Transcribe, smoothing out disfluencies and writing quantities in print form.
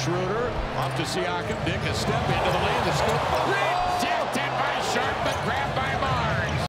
Schroeder off to Siakam. Dick a step into the lane. The scoop.